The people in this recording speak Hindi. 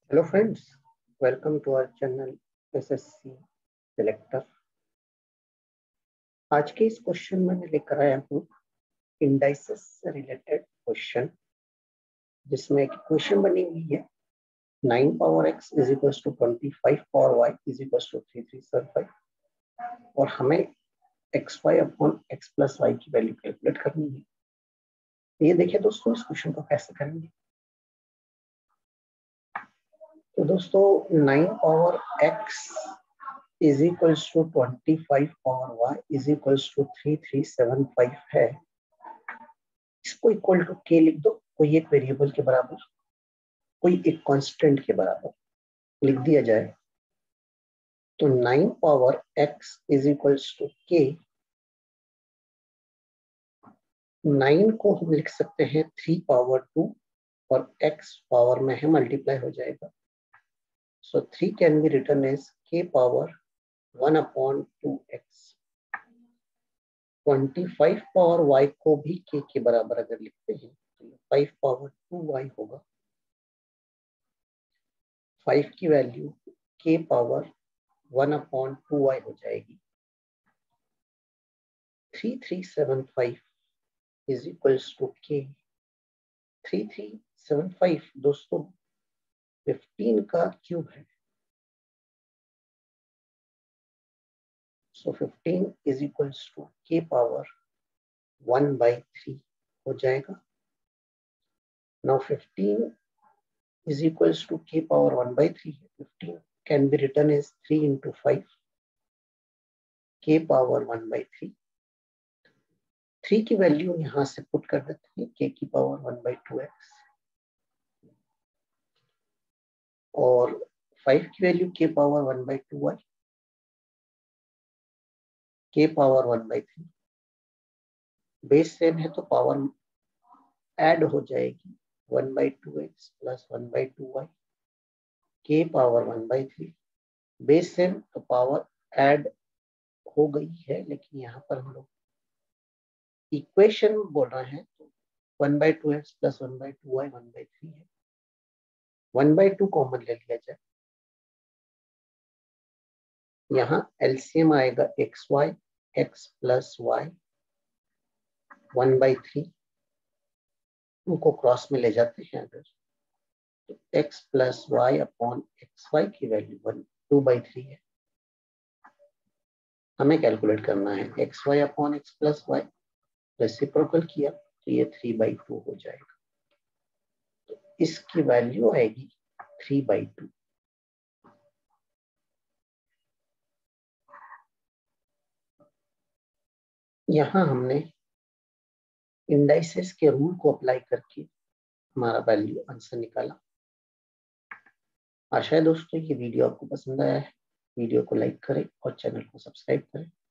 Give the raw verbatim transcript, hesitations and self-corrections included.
Hello friends, welcome to our channel SSC selector. आज के इस क्वेश्चन में मैं लेकर आया हूँ इंडाइसेस से रिलेटेड क्वेश्चन, जिसमें एक क्वेश्चन बनी हुई है nine power x is equal to twenty five power y is equal to three three seven five और हमें x y upon x plus y की वैल्यू कैलकुलेट करनी है। ये देखिए दोस्तों, इस क्वेश्चन को कैसे करेंगे। तो दोस्तों nine power x is equals to twenty five power y is equals to three three seven five है। इसको इक्वल टू के लिख दो, कोई एक वेरिएबल के बराबर, कोई एक कांस्टेंट के बराबर लिख दिया जाए तो nine power x is equals to k. नाइन को हम लिख सकते हैं थ्री पावर टू और एक्स पावर में है मल्टीप्लाई हो जाएगा। So three can be written as k power one upon two x. Twenty five power y को भी के के बराबर अगर लिखते हैं तो फाइव पावर टू वाई होगा। फाइव की value k power one upon two y हो जाएगी। Three three seven five is equals to k. Three three seven five दोस्तों फिफ्टीन का क्यूब है। So fifteen is equals to k power one by three हो जाएगा। Now fifteen is equals to k power one by three. fifteen can be written as three into five, k power one by three. Three की वैल्यू यहां से पुट कर देते हैं k की power one by two x और फाइव की value k power one by two y, k power one by three. Base same है तो पावर ऐड हो जाएगी one by two x plus one by two y, k power one by three. Base same तो पावर ऐड हो गई है, लेकिन यहाँ पर हम लोग इक्वेशन बोल रहे हैं तो one by two x plus one by two y one by three है। वन बाई टू कॉमन ले लिया जाए, यहाँ एलसीएम आएगा x y x plus y one by three. Two को क्रॉस में ले जाते हैं अगर तो x plus y upon x y की value one two by three है। हमें कैलकुलेट करना है x y upon x plus y. Reciprocal किया तो ये थ्री बाई टू हो जाएगा। तो इसकी वैल्यू आएगी थ्री बाई टू। यहाँ हमने इंडाइसेस के रूल को अप्लाई करके हमारा वैल्यू आंसर निकाला। आशा है दोस्तों ये वीडियो आपको पसंद आया है। वीडियो को लाइक करें और चैनल को सब्सक्राइब करें।